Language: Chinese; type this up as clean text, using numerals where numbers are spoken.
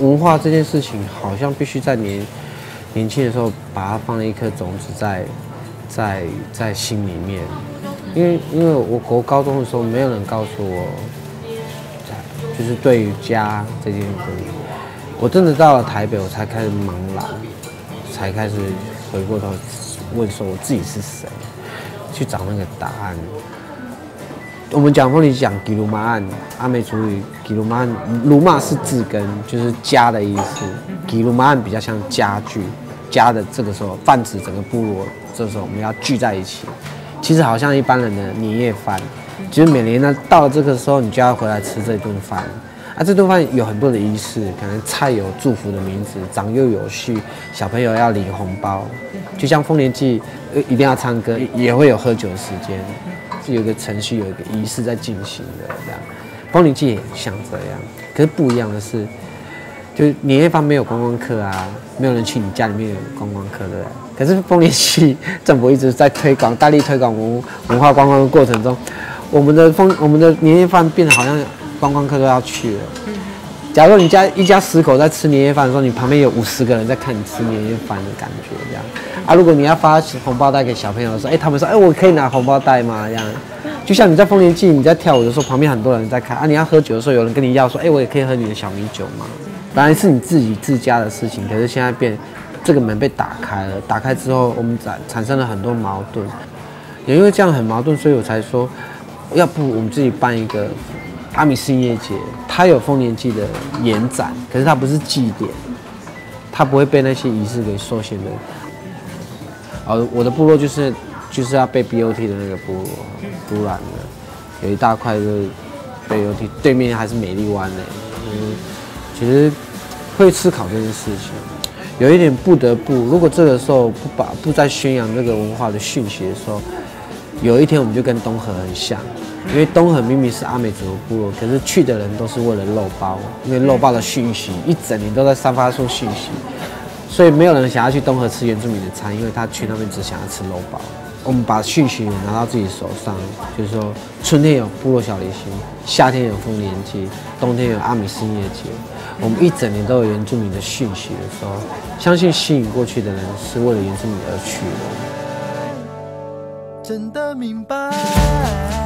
文化这件事情，好像必须在年轻的时候把它放了一颗种子在心里面。因为我国高中的时候，没有人告诉我，就是对于家这件事，我真的到了台北，我才开始茫然，才开始回过头问说我自己是谁，去找那个答案。我们讲凤梨讲吉鲁玛案，阿美族语吉鲁玛案，鲁玛是字根，就是家的意思。吉鲁玛案比较像家具，家的这个时候泛指整个部落，这时候我们要聚在一起。其实好像一般人的年夜饭，就是每年呢到了这个时候，你就要回来吃这顿饭。啊，这顿饭有很多的仪式，可能菜有祝福的名字，长幼有序，小朋友要领红包，就像丰年祭一定要唱歌，也会有喝酒的时间。是有一个程序，有一个仪式在进行的，这样。丰年祭也像这样，可是不一样的是，就是年夜饭没有观光客啊，没有人去你家里面有观光客，对不对？可是丰年祭政府一直在推广，大力推广文化观光的过程中，我们的年夜饭变得好像观光客都要去了。假如你一家10口在吃年夜饭的时候，你旁边有50个人在看你吃年夜饭的感觉，这样啊。如果你要发红包袋给小朋友的时候，他们说，我可以拿红包袋吗？这样，就像你在丰年祭你在跳舞的时候，旁边很多人在看啊。你要喝酒的时候，有人跟你要说，我也可以喝你的小米酒吗？本来是你自家的事情，可是现在这个门被打开了，打开之后，我们产生了很多矛盾，也因为这样很矛盾，所以我才说，要不我们自己办一个阿米斯音乐节，它有丰年祭的延展，可是它不是祭典，它不会被那些仪式给受限的。我的部落就是要被 BOT 的那个部落污染的，有一大块就是被 BOT， 对面还是美丽湾呢。其实会思考这件事情，有一点不得不，如果这个时候不再宣扬这个文化的讯息的时候，有一天我们就跟东河很像。因为东河明明是阿美族的部落，可是去的人都是为了肉包，因为肉包的讯息一整年都在散发出讯息，所以没有人想要去东河吃原住民的餐，因为他去那边只想要吃肉包。我们把讯息拿到自己手上，就是说春天有部落小旅行，夏天有丰年祭，冬天有阿米斯音乐节，我们一整年都有原住民的讯息的时候，相信吸引过去的人是为了原住民而去的。 真的明白。